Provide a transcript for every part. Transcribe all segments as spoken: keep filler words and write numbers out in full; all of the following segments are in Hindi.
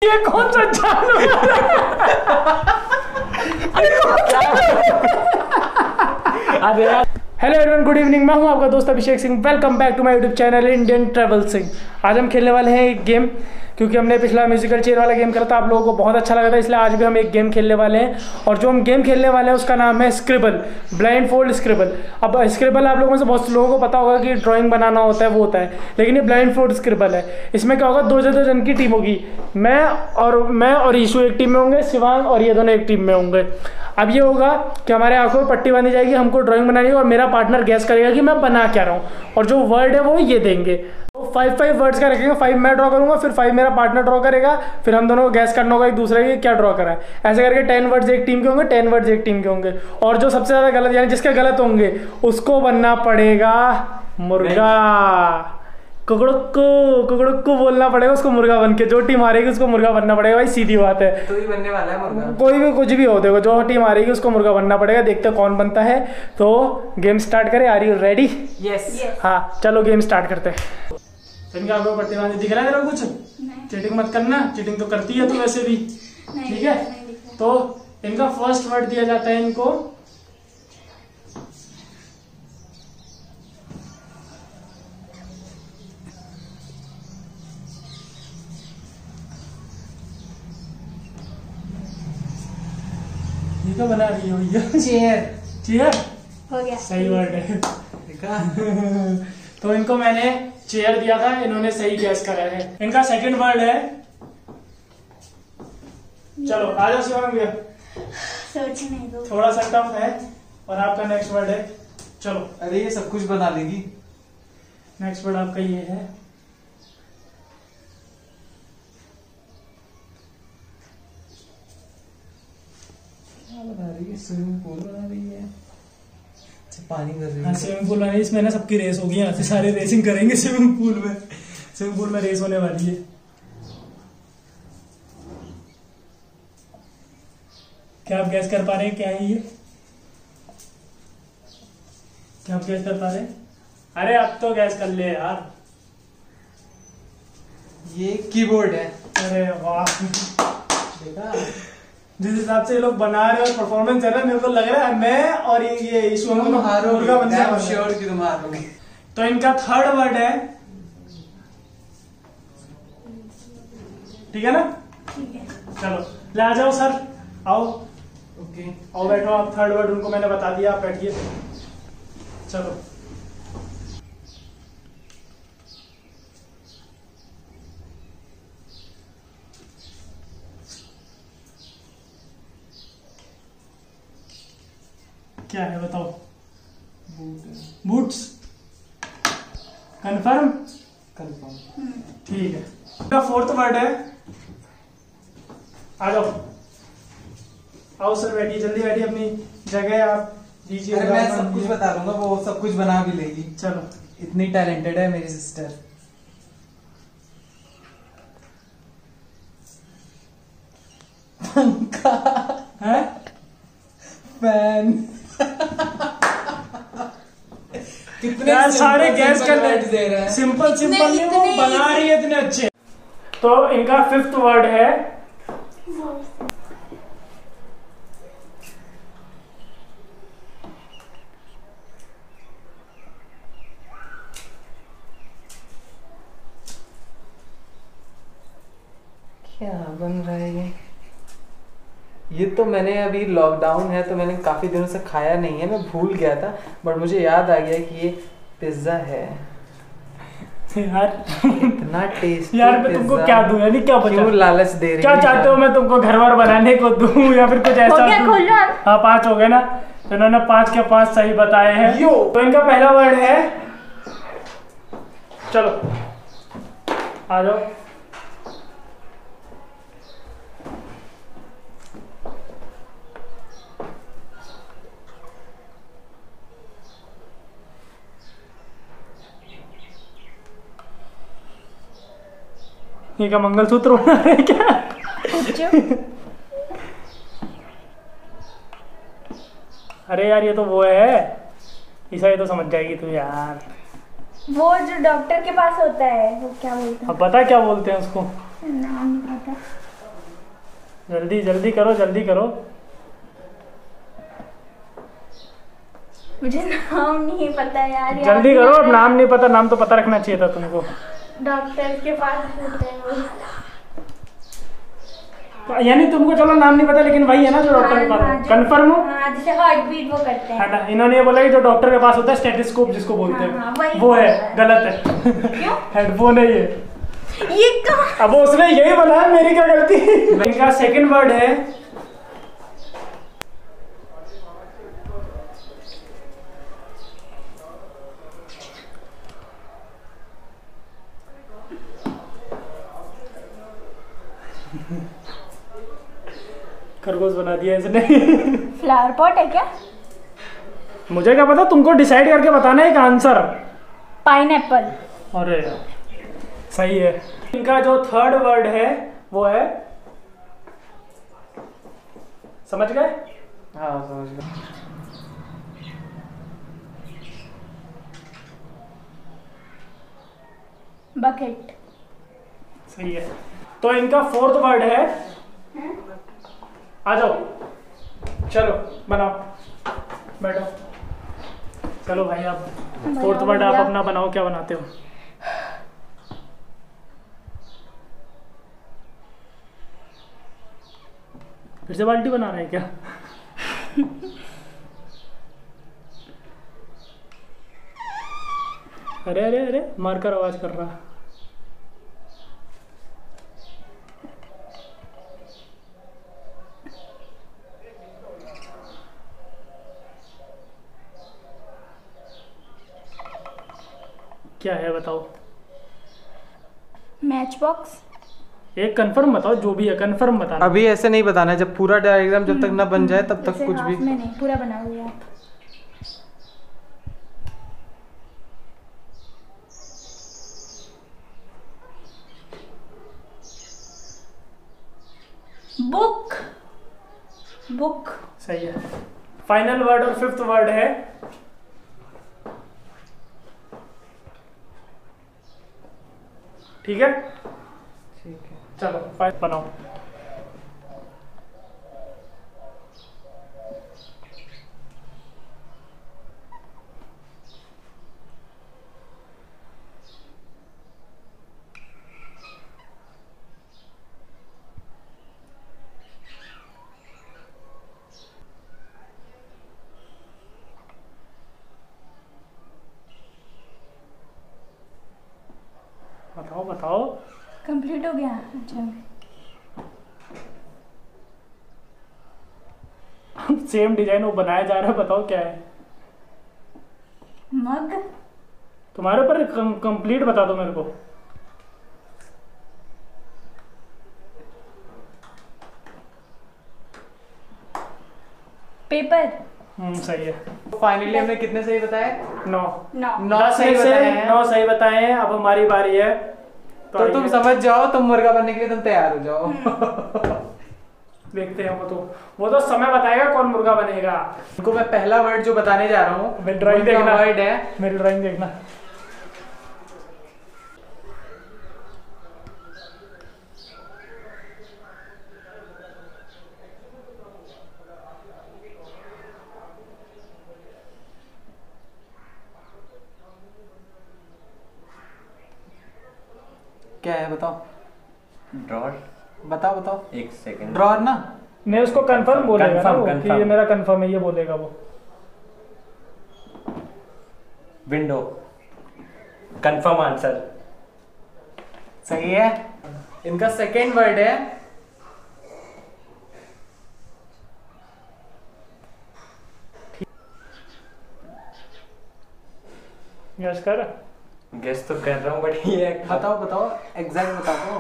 ये कौन सा जानवर है? Hello everyone, good evening. मैं हूं आपका दोस्त Abhishek Singh. Welcome back to my YouTube channel Indian travel Singh. आज हम खेलने वाले हैं एक गेम, क्योंकि हमने पिछला म्यूजिकल चेयर वाला गेम खेला था, आप लोगों को बहुत अच्छा लगा था, इसलिए आज भी हम एक गेम खेलने वाले हैं। और जो हम गेम खेलने वाले हैं उसका नाम है स्क्रिबल, ब्लाइंड फोल्ड स्क्रिबल। अब स्क्रिबल आप लोगों में से बहुत लोगों को पता होगा कि ड्राइंग बनाना होता है, वो होता है, लेकिन ये ब्लाइंड फोल्ड स्क्रिबल है। इसमें क्या होगा, दो दो जन की टीम होगी। मैं और मैं और ईशू एक टीम में होंगे, शिवांग और ये दोनों एक टीम में होंगे। अब ये होगा कि हमारे आंखों में पट्टी बांधी जाएगी, हमको ड्राइंग बनानी है और मेरा पार्टनर गैस करेगा कि मैं बना क्या रहा हूँ, और जो वर्ड है वो ये देंगे। तो फाइव फाइव वर्ड्स का रखेंगे, फाइव मैं ड्रॉ करूंगा, फिर फाइव मेरा पार्टनर ड्रॉ करेगा, फिर हम दोनों को गैस करना होगा एक दूसरे के क्या ड्रॉ करा है। ऐसे करके टेन वर्ड्स एक टीम के होंगे, टेन वर्ड्स एक टीम के होंगे, और जो सबसे ज्यादा गलत यानी जिसके गलत होंगे उसको बनना पड़ेगा मुर्गा। कुकड़ुक्कू कुकड़ुक्कू बोलना पड़ेगा उसको मुर्गा बन के। जो टीम हारेगी उसको मुर्गा बनना पड़ेगा। भाई सीधी बात है, तो ही बनने वाला है मुर्गा। कोई भी कुछ भी हो, देखो जो टीम हारेगी उसको मुर्गा बनना पड़ेगा। देखते हैं कौन बनता है। तो गेम स्टार्ट करें। Are you ready? यस। हाँ चलो गेम स्टार्ट करते हैं। इनका आपको पट्टी बांधी दिख रहा है? कुछ चीटिंग मत करना, चीटिंग तो करती है तू वैसे भी, ठीक है? तो इनका फर्स्ट वर्ड दिया जाता है इनको ये क्या बना रही है भैया? चेयर। चेयर हो गया, सही वर्ड है। देखा? तो इनको मैंने चेयर दिया था, इन्होंने सही गैस करा है। इनका सेकंड वर्ड है, चलो आ जाओ शिवांग भैया, सोचने दो। थोड़ा सा टफ है। और आपका नेक्स्ट वर्ड है, चलो। अरे ये सब कुछ बना लेगी। नेक्स्ट वर्ड आपका ये है, क्या बना रही है? स्विमिंग पूल बना रही है, पानी कर रही है। हाँ स्विमिंग पूल बना रही है। इसमें ना सबकी रेस होगी, यहाँ से सारे रेसिंग करेंगे स्विमिंग पूल में। स्विमिंग पूल में रेस होने वाली है। क्या आप गैस कर पा रहे हैं क्या है ये? क्या आप गैस कर पा रहे हैं? अरे अब तो गैस कर ले यार। ये कीबोर्ड है। अरे वाह, देखा? जिस हिसाब से ये लोग बना रहे और परफॉर्मेंस है ना, मेरे को लग रहा है मैं और ये ये इशू तुम हारोगे, मुर्गा बनने वाला है। श्योर कि तुम हारोगे। तो इनका थर्ड वर्ड है, ठीक है ना? ठीक है, चलो ले आ जाओ सर, आओ ओके आओ बैठो आप। थर्ड वर्ड उनको मैंने बता दिया, आप बैठिए। चलो क्या है बताओ? बूट्स। कंफर्म? कंफर्म। ठीक है। इसका फोर्थ वर्ड है, आ जाओ आओ सर, बैठिए जल्दी बैठिए अपनी जगह आप दीजिए। अरे मैं सब कुछ बता दूंगा, वो सब कुछ बना भी लेगी। चलो, इतनी टैलेंटेड है मेरी सिस्टर। पंखा है फैन। कितने यार सारे गैस कर वर्ड्स दे रहे हैं। सिंपल सिंपल नहीं, वो इतने- बना रही है इतने अच्छे। तो इनका फिफ्थ वर्ड है, क्या बन रहा है ये? ये तो मैंने अभी लॉकडाउन है तो मैंने काफी दिनों से खाया नहीं है, मैं भूल गया था, बट मुझे याद आ गया कि ये पिज्जा है। यार इतना टेस्टी यार मैं तुमको क्या दूं, यानी क्या बचा? क्यों लालच दे रही क्या है? चाहते हो मैं तुमको घर बार बनाने को दूं या फिर कुछ हो ऐसा गया, दूं? खोल लो। हाँ पांच हो गए ना, तो इन्होंने पांच के पांच सही बताए हैं। यो। तो इनका पहला वर्ड है, चलो आ जाओ। ये का मंगलसूत्र बना रहे हैं क्या? अरे यार ये तो वो है ईसा, ये तो समझ जाएगी तू यार। वो जो डॉक्टर के पास होता है वो क्या बोलते हैं? अब पता क्या बोलते हैं उसको? नाम नहीं पता। जल्दी जल्दी करो, जल्दी करो। मुझे नाम नहीं पता यार। जल्दी करो, अब नाम नहीं पता, नाम तो पता रखना चाहिए था तुमको। डॉक्टर के पास होते हैं वो। यानी तुमको चलो नाम नहीं पता, लेकिन वही है ना जो डॉक्टर के पास। कंफर्म हो? हाँ, जैसे हार्ट बीट वो करते हैं। है ना, इन्होंने ये बोला कि जो डॉक्टर के पास होता है स्टेथोस्कोप जिसको बोलते हैं, हाँ, हाँ, वही वो है, है। गलत है। क्यों? हेडफोन है ये। ये कहाँ? अब उसने यही बोला है, मेरी क्या गलती। इनका सेकंड वर्ड है खरगोश बना दिया इसने। फ्लावर पॉट है क्या? मुझे क्या पता, तुमको डिसाइड करके बताना है एक आंसर। पाइनएप्पल। अरे सही है। इनका जो थर्ड वर्ड है वो है, समझ गए? हाँ समझ गया। बकेट। सही है। तो इनका फोर्थ वर्ड है, आ जाओ, चलो बनाओ, बैठो। चलो भाई, आप फोर्थ वर्ड आप अपना बनाओ, क्या बनाते हो? फिर से बाल्टी बना रहे हैं क्या? अरे अरे अरे, मारकर आवाज कर रहा। क्या है बताओ? Match box. एक कंफर्म बताओ, जो भी है कंफर्म बताना। अभी ऐसे नहीं बताना है, जब पूरा डायग्राम जब तक ना बन जाए तब तक जैसे कुछ हाफ भी। में नहीं, पूरा बना हुआ है। बुक। बुक। सही है। फाइनल वर्ड और फिफ्थ वर्ड है ठीक है? ठीक है। चलो फाइव बनाओ। बताओ बताओ। कंप्लीट हो गया। अच्छा, सेम डिजाइन वो बनाया जा रहा है, बताओ क्या है? मग। तुम्हारे ऊपर, कंप्लीट बता दो मेरे को। पेपर। हम्म सही है। फाइनली हमने कितने सही बताए? नौ। नौ। नौ दस सही में से बताए हैं। नौ सही बताए हैं। अब हमारी बारी है, तो तुम आइए, समझ जाओ, तुम मुर्गा बनने के लिए तुम तैयार हो जाओ। देखते हैं। वो तो वो तो समय बताएगा कौन मुर्गा बनेगा। उनको मैं पहला वर्ड जो बताने जा रहा हूँ, मेरी ड्राइंग देखना। वर्ड है, मेरी ड्राइंग देखना। क्या है बताओ? ड्रॉर। बताओ बताओ। एक सेकंड। ड्रॉर ना? नहीं, उसको कंफर्म Confirm, बोलेगा ना confirm, वो, कि confirm। ये मेरा कंफर्म है, ये बोलेगा वो। विंडो। Confirm answer. सही है। इनका सेकेंड वर्ड है यस कर। गेस तो कर रहा हूँ बट ये बताओ बताओ, एग्जैक्ट बताओ।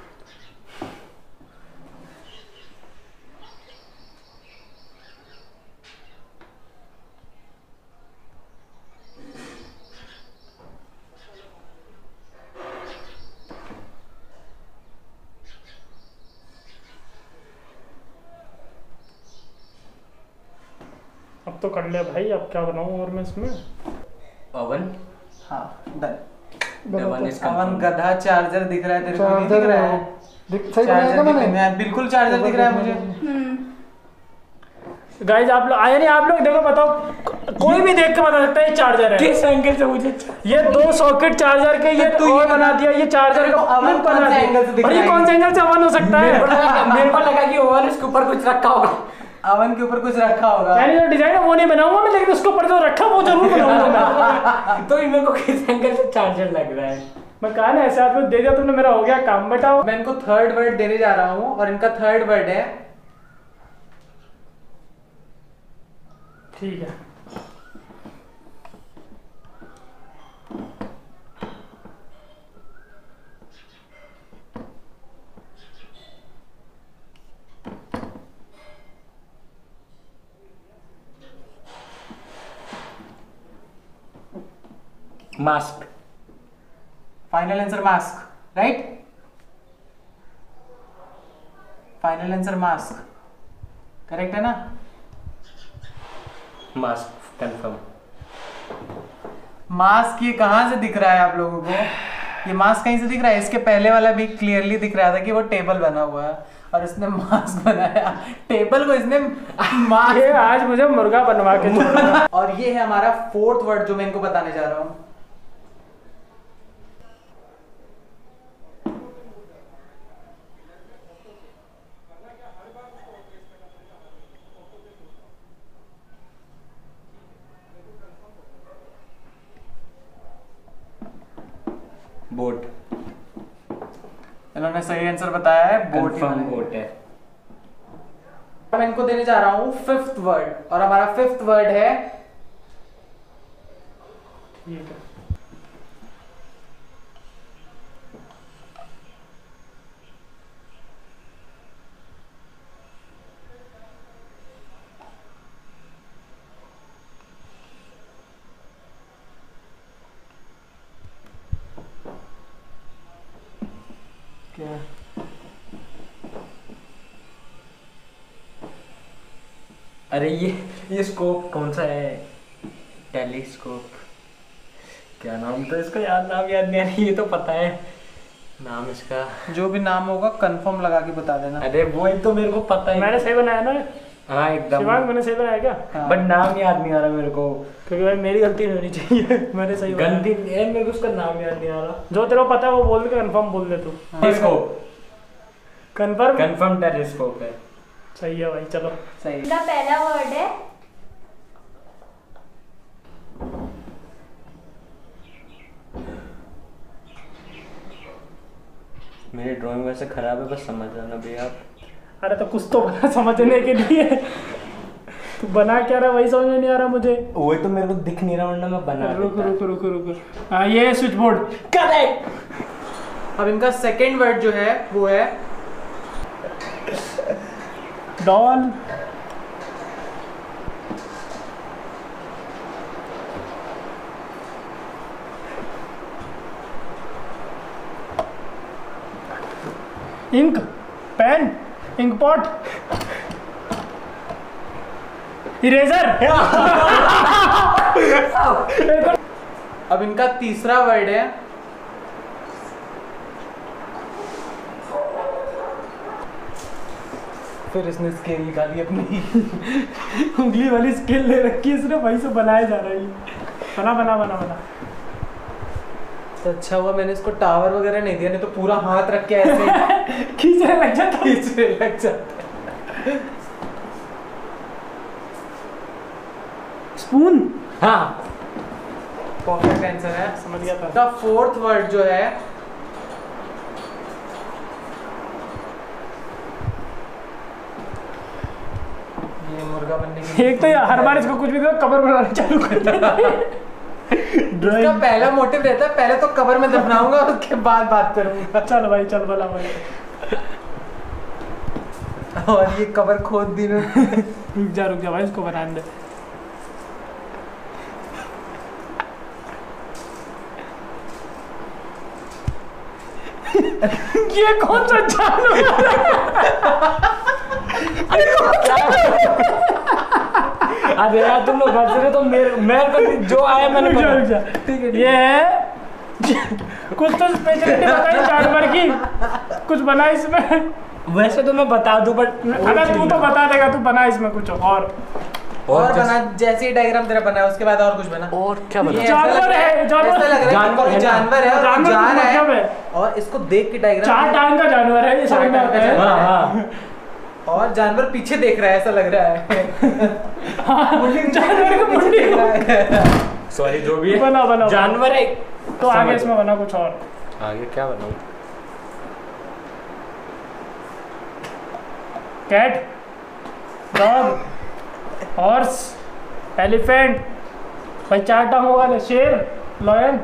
अब तो कर ले भाई, अब क्या बनाऊं और मैं इसमें? ओवन। हाँ done. The one is oven confirmed। गधा चार्जर दिख रहा है तेरे को? नहीं दिख रहा है? दिख सही बनाया चार्जर क्या दिख- मैंने? मैं- बिल्कुल चार्जर दिख रहा है मुझे। हम्म गाइस आप लोग आया नहीं, आप लोग देखो बताओ, कोई भी देख के बता सकता है ये चार्जर है। किस एंगल से मुझे ये दो सॉकेट चार्जर के, ये तो तो ये और बना दिया, ये चार्जर मेरे का को अवन प्लग कौन बना से एंगल से दिया। दिख और ये रहा है? कौन से एंगल से अवन हो सकता है? मेरे को लगा कि ओवन इसके ऊपर कुछ रखा होगा। अवन के ऊपर कुछ रखा होगा। मैंने जो डिजाइन है वो नहीं बनाऊंगा मैं, लेकिन उसके ऊपर जो रखा वो जरूर बनाऊंगा। तो ये मेरे को किस एंगल से चार्जर लग रहा है? मैं कहा ना ऐसे आदमी दे दिया तुमने, मेरा हो गया काम। बताओ मैं इनको थर्ड वर्ड देने जा रहा हूँ और इनका थर्ड वर्ड है ठीक है। Mask. Final answer mask, right? Final answer mask correct है ना? Mask confirm. मास्क ये कहाँ से दिख रहा है आप लोगों को? ये मास्क कहीं से दिख रहा है? इसके पहले वाला भी क्लियरली दिख रहा था कि वो टेबल बना हुआ है और इसने मास्क बनाया। टेबल को इसने ये मास्क। आज मुझे मुर्गा बनवा के छोड़ना। और ये है हमारा फोर्थ वर्ड जो मैं इनको बताने जा रहा हूँ। बोट। इन्होंने सही आंसर बताया है, बोट ही कंफर्म बनाया। बोट है। मैं इनको देने जा रहा हूँ फिफ्थ वर्ड और हमारा फिफ्थ वर्ड है ठीक है। क्या? अरे ये ये स्कोप कौन सा है? टेलीस्कोप। क्या नाम था इसका? याद नाम याद नहीं आ रही। ये तो पता है नाम इसका। जो भी नाम होगा कंफर्म लगा के बता देना। अरे वो ही तो मेरे को पता है। मैंने सही बनाया ना हाँ एकदम। शिवांग, मैंने सही बनाया क्या? हाँ। बट नाम याद नहीं आ रहा मेरे को। क्योंकि भाई मेरी गलती नहीं होनी चाहिए। मैंने सही बनाया। गंदी है, मेरे को उसका नाम याद नहीं आ रहा। जो तेरे को पता है वो बोल दे, कंफर्म बोल दे तू। टेलीस्कोप। कंफर्म कंफर्म टेलीस्कोप है। सही है भाई, चलो। सही। इनका पहला वर्ड है मेरी ड्राइंग वैसे खराब है, बस समझ जाना भैया आप। अरे तो कुछ तो बना समझने के लिए। तू बना क्या रहा वही समझ में नहीं आ रहा मुझे। वही तो मेरे को दिख नहीं रहा, वरना मैं बना रुक देता। रुक रुक रुक। हाँ ये स्विच बोर्ड। करेक्ट। अब इनका सेकंड वर्ड जो है वो है doll. Ink, pen, ink pot, eraser. अब इनका तीसरा वर्ड है फिर इसने स्केल निकाली अपनी। उंगली वाली स्केल ले रखी है इसने, वही से बनाया जा रहा है ये। बना बना बना बना। तो अच्छा हुआ मैंने इसको टावर वगैरह नहीं दिया, नहीं तो पूरा हाथ रख के ऐसे खींचने लग जाता। खींचने लग जाता। स्पून। हाँ परफेक्ट आंसर है। समझ गया था। इसका फोर्थ वर्ड जो है ये मुर्गा बनने की। एक तो हर बार इसको कुछ भी दो कबर बनाना चालू कर देता है। इसका पहला मोटिव रहता है पहले तो कबर में दफनाऊंगा उसके बाद बात करूंगा। चल भाई चल भला भाई। और ये कबर खोद दी ना। रुक जा रुक जा भाई, इसको बनाने दे। ये कौन सा जानवर अरे यार तुम लोग घर से तो मेरे मैं तो जो आया मैंने रुक जा बना- रुक जा। ठीक है ये है कुछ तो स्पेशलिटी बताइए जानवर की, कुछ बना इसमें। वैसे तो मैं बता दूं बट अगर तू तो बता देगा, तू बना इसमें कुछ और। और बना जैसे ही डायग्राम तेरा बना है उसके बाद और कुछ बना। और क्या बना? ये ऐसा जानवर लग रहा है, जानवर- ऐसा लग रहा है जानवर कि है ना? जानवर है और जानवर जा का रहा मतलब है है। और इसको देख के डायग्राम चार टांग का जानवर है ये, समझ में आता है। हाँ हाँ और जानवर पीछे देख रहा है ऐसा लग रहा है। हाँ, जानवर को मुंडी देख रहा है। सॉरी जो भी है बना बना जानवर है। तो आगे समझ इसमें बना कुछ और। आगे क्या बनाऊं? कैट, डॉग, हॉर्स, एलिफेंट, भाई चार टांगों वाले, शेर, लॉयन।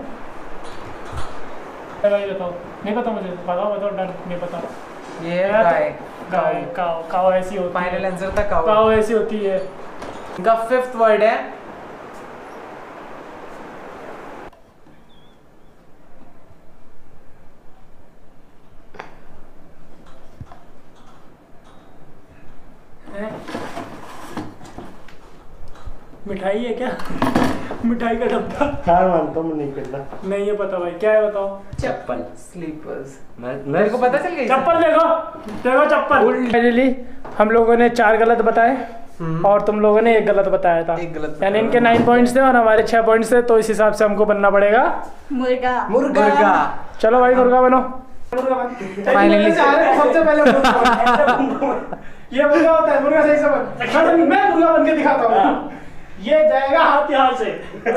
भाई बताओ, नहीं पता मुझे, बताओ बताओ, डर नहीं पता। ये है गाय। गाय, काव, काव ऐसी होती है। फाइनल आंसर था काऊ। काव ऐसी होती है। इनका फिफ्थ वर्ड है मिठाई है क्या? मिठाई का डब्बा? हार मानता हूँ, नहीं करना। नहीं ये पता भाई, क्या है बताओ। चप्पल। स्लीपर्स। मैं मेरे को पता चल गया चप्पल देखो, देखो चप्पल। फाइनली हम लोगों ने चार गलत बताए हम्म। और तुम लोगों ने एक गलत बताया था। एक गलत यानी इनके नाइन पॉइंट्स थे और हमारे छह पॉइंट्स थे, तो इस हिसाब से हमको बनना पड़ेगा मुर्गा। मुर्गा। चलो भाई मुर्गा बनो। Finally। सबसे पहले ये मुर्गा होता है, मुर्गा सही से बन। मैं मैं मुर्गा बन के दिखाता हूँ। ये जाएगा हाथ यहाँ से।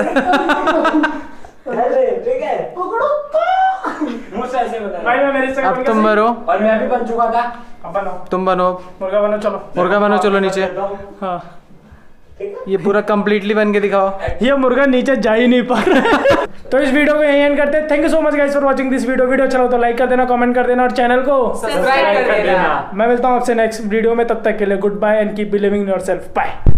ठीक है पकड़ो तो। मुझसे ऐसे बता भाई मैं मेरे से अब तुम बनो। और मैं भी बन चुका था। अब बनो, तुम बनो। मुर्गा बनो, चलो। मुर्गा बनो, चलो नीचे। हाँ, ये पूरा कंप्लीटली बन के दिखाओ। ये मुर्गा नीचे जा ही नहीं पा रहा है। तो इस वीडियो को यहीं एंड करते हैं। Thank you so much guys for watching this video. Video अच्छा हो तो लाइक कर देना, कमेंट कर देना और चैनल को सब्सक्राइब कर देना। मैं मिलता हूँ आपसे नेक्स्ट वीडियो में। तब तक के लिए good bye and keep believing in yourself. Bye.